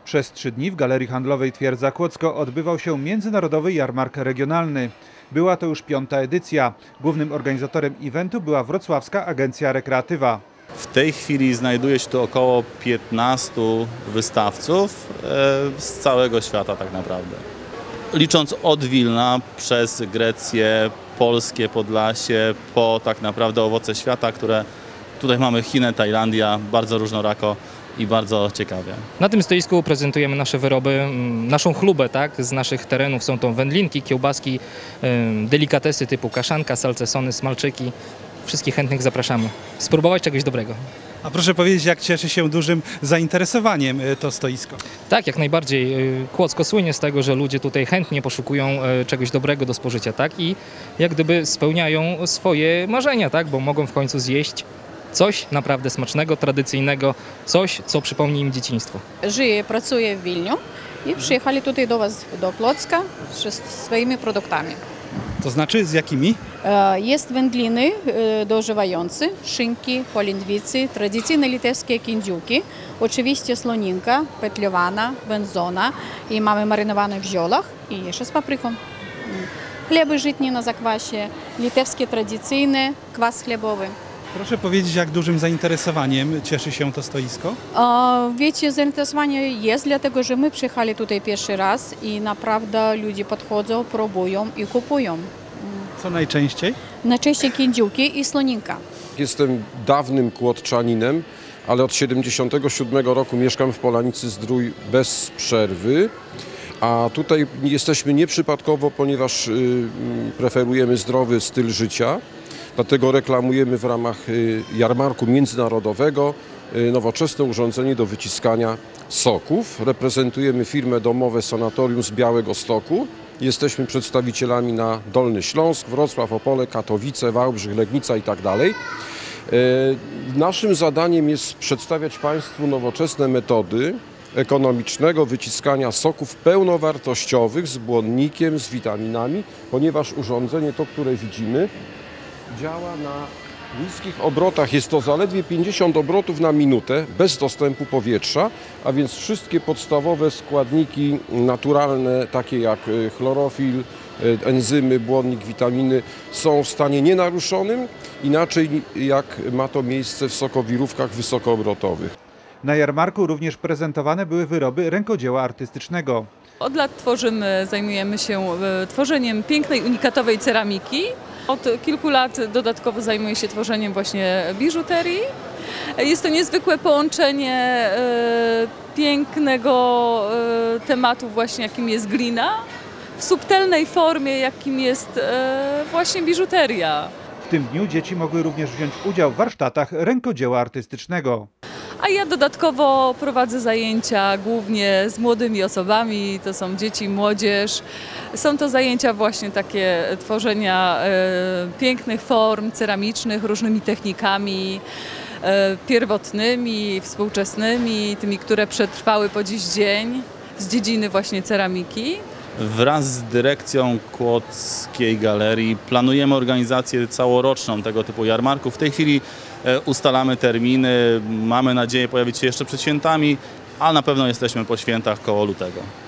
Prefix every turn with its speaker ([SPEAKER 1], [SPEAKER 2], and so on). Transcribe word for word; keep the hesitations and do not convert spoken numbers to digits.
[SPEAKER 1] Przez trzy dni w Galerii Handlowej Twierdza Kłodzko odbywał się Międzynarodowy Jarmark Regionalny. Była to już piąta edycja. Głównym organizatorem eventu była wrocławska agencja Rekreatywa.
[SPEAKER 2] W tej chwili znajduje się tu około piętnastu wystawców z całego świata tak naprawdę. Licząc od Wilna przez Grecję, Polskie, Podlasie, po tak naprawdę owoce świata, które tutaj mamy Chiny, Tajlandia, bardzo różnorako i bardzo ciekawie.
[SPEAKER 3] Na tym stoisku prezentujemy nasze wyroby, naszą chlubę, tak, z naszych terenów. Są to wędlinki, kiełbaski, delikatesy typu kaszanka, salcesony, smalczyki. Wszystkich chętnych zapraszamy. Spróbować czegoś dobrego.
[SPEAKER 4] A proszę powiedzieć, jak cieszy się dużym zainteresowaniem to stoisko?
[SPEAKER 3] Tak, jak najbardziej. Kłodzko słynie z tego, że ludzie tutaj chętnie poszukują czegoś dobrego do spożycia, tak? I jak gdyby spełniają swoje marzenia, tak? Bo mogą w końcu zjeść coś naprawdę smacznego, tradycyjnego, coś, co przypomni im dzieciństwo.
[SPEAKER 5] Żyję, pracuję w Wilniu i przyjechali tutaj do Was, do Kłodzka, z swoimi produktami.
[SPEAKER 4] To znaczy z jakimi?
[SPEAKER 5] Jest wędliny dożywające, szynki, polędwicy, tradycyjne litewskie kędziuki, oczywiście słoninka, petliowana, wędzona i mamy marynowane w ziołach i jeszcze z papryką. Chleby żytnie na zakwasie, litewskie tradycyjne, kwas chlebowy.
[SPEAKER 4] Proszę powiedzieć, jak dużym zainteresowaniem cieszy się to stoisko?
[SPEAKER 5] Wiecie, zainteresowanie jest, dlatego że my przyjechali tutaj pierwszy raz i naprawdę ludzie podchodzą, próbują i kupują.
[SPEAKER 4] Co najczęściej?
[SPEAKER 5] Najczęściej kędziuki i słoninka.
[SPEAKER 6] Jestem dawnym kłodczaninem, ale od siedemdziesiątego siódmego roku mieszkam w Polanicy Zdrój bez przerwy. A tutaj jesteśmy nieprzypadkowo, ponieważ preferujemy zdrowy styl życia. Dlatego reklamujemy w ramach jarmarku międzynarodowego nowoczesne urządzenie do wyciskania soków. Reprezentujemy firmę domowe Sanatorium z Białegostoku. Jesteśmy przedstawicielami na Dolny Śląsk, Wrocław, Opole, Katowice, Wałbrzych, Legnica i tak dalej. Naszym zadaniem jest przedstawiać Państwu nowoczesne metody ekonomicznego wyciskania soków pełnowartościowych z błonnikiem, z witaminami, ponieważ urządzenie to, które widzimy, działa na niskich obrotach. Jest to zaledwie pięćdziesiąt obrotów na minutę, bez dostępu powietrza, a więc wszystkie podstawowe składniki naturalne, takie jak chlorofil, enzymy, błonnik, witaminy, są w stanie nienaruszonym, inaczej jak ma to miejsce w sokowirówkach wysokoobrotowych.
[SPEAKER 1] Na jarmarku również prezentowane były wyroby rękodzieła artystycznego.
[SPEAKER 7] Od lat tworzymy, zajmujemy się tworzeniem pięknej, unikatowej ceramiki. Od kilku lat dodatkowo zajmuję się tworzeniem właśnie biżuterii. Jest to niezwykłe połączenie e, pięknego e, tematu właśnie, jakim jest glina, w subtelnej formie, jakim jest e, właśnie biżuteria.
[SPEAKER 1] W tym dniu dzieci mogły również wziąć udział w warsztatach rękodzieła artystycznego.
[SPEAKER 7] A ja dodatkowo prowadzę zajęcia głównie z młodymi osobami, to są dzieci i młodzież. Są to zajęcia właśnie takie tworzenia e, pięknych form ceramicznych, różnymi technikami e, pierwotnymi, współczesnymi, tymi, które przetrwały po dziś dzień z dziedziny właśnie ceramiki.
[SPEAKER 2] Wraz z dyrekcją Kłodzkiej Galerii planujemy organizację całoroczną tego typu jarmarków. W tej chwili ustalamy terminy, mamy nadzieję pojawić się jeszcze przed świętami, a na pewno jesteśmy po świętach koło lutego.